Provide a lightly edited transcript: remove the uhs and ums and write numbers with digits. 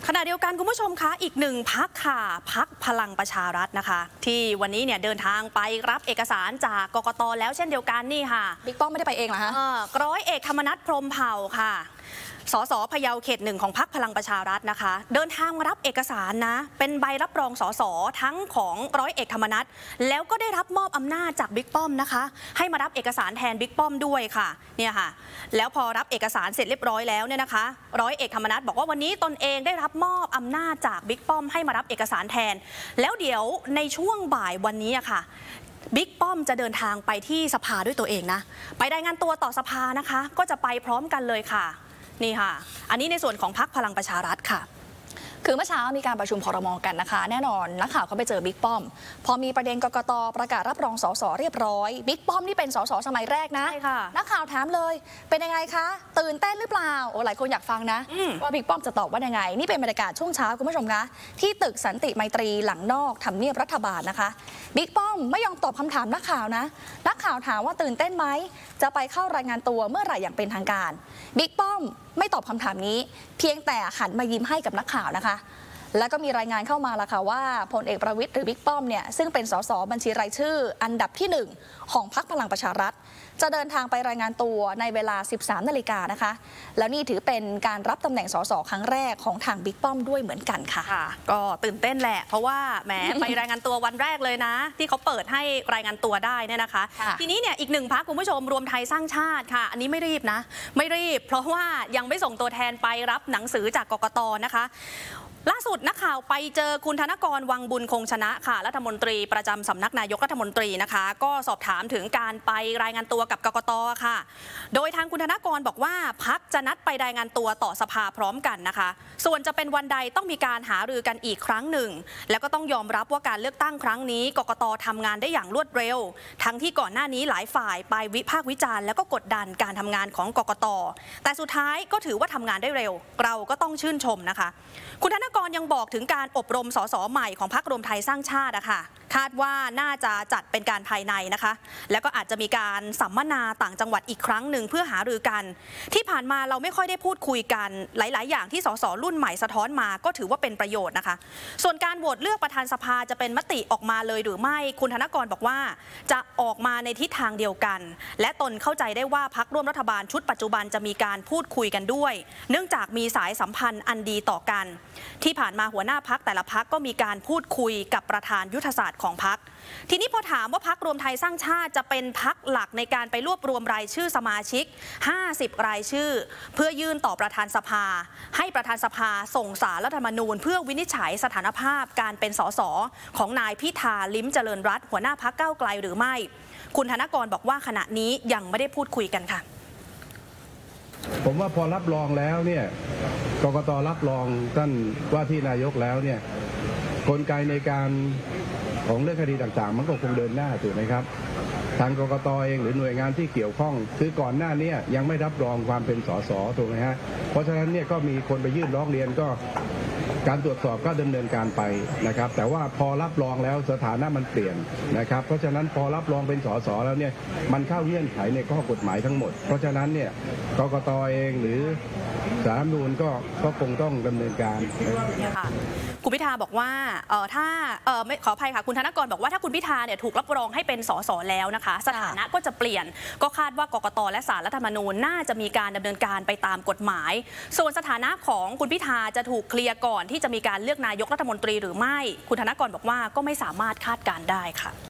ขณะเดียวกันคุณผู้ชมคะอีกหนึ่งพรรคค่ะพรรคพลังประชารัฐนะคะที่วันนี้เนี่ยเดินทางไปรับเอกสารจากกกต.แล้วเช่นเดียวกันนี่ค่ะบิ๊กป้อมไม่ได้ไปเองเหรอคะร้อยเอกธรรมนัส พรหมเผ่าค่ะสสพะเยาเขต1ของพรรคพลังประชารัฐนะคะเดินทางมารับเอกสารนะเป็นใบรับรองสสทั้งของร้อยเอกธรรมนัสแล้วก็ได้รับมอบอำนาจจากบิ๊กป้อมนะคะให้มารับเอกสารแทนบิ๊กป้อมด้วยค่ะเนี่ยค่ะแล้วพอรับเอกสารเสร็จเรียบร้อยแล้วเนี่ยนะคะร้อยเอกธรรมนัสบอกว่าวันนี้ตนเองได้รับมอบอำนาจจากบิ๊กป้อมให้มารับเอกสารแทนแล้วเดี๋ยวในช่วงบ่ายวันนี้ค่ะบิ๊กป้อมจะเดินทางไปที่สภาด้วยตัวเองนะไปรายงานตัวต่อสภานะคะก็จะไปพร้อมกันเลยค่ะนี่ค่ะอันนี้ในส่วนของพรรคพลังประชารัฐค่ะคือเมื่อเช้ามีการประชุมครม.กันนะคะแน่นอนนักข่าวเขาไปเจอบิ๊กป้อมพอมีประเด็นกกต.ประกาศรับรองสสเรียบร้อยบิ๊กป้อมนี่เป็นสสสมัยแรกนะนักข่าวถามเลยเป็นยังไงคะตื่นเต้นหรือเปล่าโอ้หลายคนอยากฟังนะว่าบิ๊กป้อมจะตอบว่ายังไงนี่เป็นบรรยากาศช่วงเช้าคุณผู้ชมคะที่ตึกสันติไมตรีหลังนอกทำเนียบรัฐบาลนะคะบิ๊กป้อมไม่ยอมตอบคำถามนักข่าวนะนักข่าวถามว่าตื่นเต้นไหมจะไปเข้ารายงานตัวเมื่อไหร่อย่างเป็นทางการบิ๊กป้อมไม่ตอบคำถามนี้เพียงแต่หันมายิ้มให้กับนักข่าวนะคะแล้วก็มีรายงานเข้ามาแล้วค่ะว่าพลเอกประวิตรหรือบิ๊กป้อมเนี่ยซึ่งเป็นสสบัญชีรายชื่ออันดับที่1ของพรรคพลังประชารัฐจะเดินทางไปรายงานตัวในเวลา 13 นาฬิกานะคะแล้วนี่ถือเป็นการรับตำแหน่งสสครั้งแรกของทางบิ๊กป้อมด้วยเหมือนกันค่ะก็ตื่นเต้นแหละเพราะว่าแหมไปรายงานตัววันแรกเลยนะที่เขาเปิดให้รายงานตัวได้เนี่ยนะคะทีนี้เนี่ยอีกหนึ่งพรรคคุณผู้ชมรวมไทยสร้างชาติค่ะอันนี้ไม่รีบนะไม่รีบเพราะว่ายังไม่ส่งตัวแทนไปรับหนังสือจากกกต.นะคะล่าสุดนักข่าวไปเจอคุณธนกรวังบุญคงชนะค่ะรัฐมนตรีประจำสำนักนายกรัฐมนตรีนะคะก็สอบถามถึงการไปรายงานตัวกับกกต.ค่ะโดยทางคุณธนกรบอกว่าพรรคจะนัดไปรายงานตัวต่อสภาพร้อมกันนะคะส่วนจะเป็นวันใดต้องมีการหารือกันอีกครั้งหนึ่งแล้วก็ต้องยอมรับว่าการเลือกตั้งครั้งนี้กกต.ทำงานได้อย่างรวดเร็วทั้งที่ก่อนหน้านี้หลายฝ่ายไปวิพากษ์วิจารณ์แล้วก็กดดันการทำงานของกกต.แต่สุดท้ายก็ถือว่าทำงานได้เร็วเราก็ต้องชื่นชมนะคะคุณธนกรยังบอกถึงการอบรมสสใหม่ของพรรครวมไทยสร้างชาติค่ะคาดว่าน่าจะจัดเป็นการภายในนะคะแล้วก็อาจจะมีการสัมมนาต่างจังหวัดอีกครั้งหนึ่งเพื่อหารือกันที่ผ่านมาเราไม่ค่อยได้พูดคุยกันหลายๆอย่างที่สสรุ่นใหม่สะท้อนมาก็ถือว่าเป็นประโยชน์นะคะส่วนการโหวตเลือกประธานสภาจะเป็นมติออกมาเลยหรือไม่คุณธนกรบอกว่าจะออกมาในทิศทางเดียวกันและตนเข้าใจได้ว่าพรรคร่วมรัฐบาลชุดปัจจุบันจะมีการพูดคุยกันด้วยเนื่องจากมีสายสัมพันธ์อันดีต่อกันที่ผ่านมาหัวหน้าพรรคแต่ละพรรคก็มีการพูดคุยกับประธานยุทธศาสตร์ของพรรคทีนี้พอถามว่าพรรครวมไทยสร้างชาติจะเป็นพรรคหลักในการไปรวบรวมรายชื่อสมาชิก50รายชื่อเพื่อยื่นต่อประธานสภาให้ประธานสภาส่งสารรัฐธรรมนูญเพื่อวินิจฉัยสถานภาพการเป็นสสของนายพิธาลิ้มเจริญรัตน์หัวหน้าพรรคก้าวไกลหรือไม่คุณธนกรบอกว่าขณะนี้ยังไม่ได้พูดคุยกันค่ะผมว่าพอรับรองแล้วเนี่ยกกต.รับรองท่านว่าที่นายกแล้วเนี่ยกลไกในการของเรื่องคดีต่างๆมันก็คงเดินหน้าถูกไหมครับทางกกต.เองหรือหน่วยงานที่เกี่ยวข้องคือก่อนหน้านี้ยังไม่รับรองความเป็นสสถูกไหมฮะเพราะฉะนั้นเนี่ยก็มีคนไปยื่นร้องเรียนก็การตรวจสอบก็ดำเนินการไปนะครับแต่ว่าพอรับรองแล้วสถานะมันเปลี่ยนนะครับเพราะฉะนั้นพอรับรองเป็นสสแล้วเนี่ยมันเข้าเงื่อนไขในข้อกฎหมายทั้งหมดเพราะฉะนั้นเนี่ยกกต.เองหรือศาลรัฐธรรมนูญก็คงต้องดำเนินการคุณพิธาบอกว่าถ้าไม่ขออภัยค่ะคุณธนกรบอกว่าถ้าคุณพิธาเนี่ยถูกรับรองให้เป็นสสแล้วนะคะสถานะก็จะเปลี่ยนก็คาดว่ากกต.และศาลรัฐธรรมนูญน่าจะมีการดำเนินการไปตามกฎหมายส่วนสถานะของคุณพิธาจะถูกเคลียร์ก่อนที่จะมีการเลือกนายกรัฐมนตรีหรือไม่คุณธนกรบอกว่าก็ไม่สามารถคาดการณ์ได้ค่ะ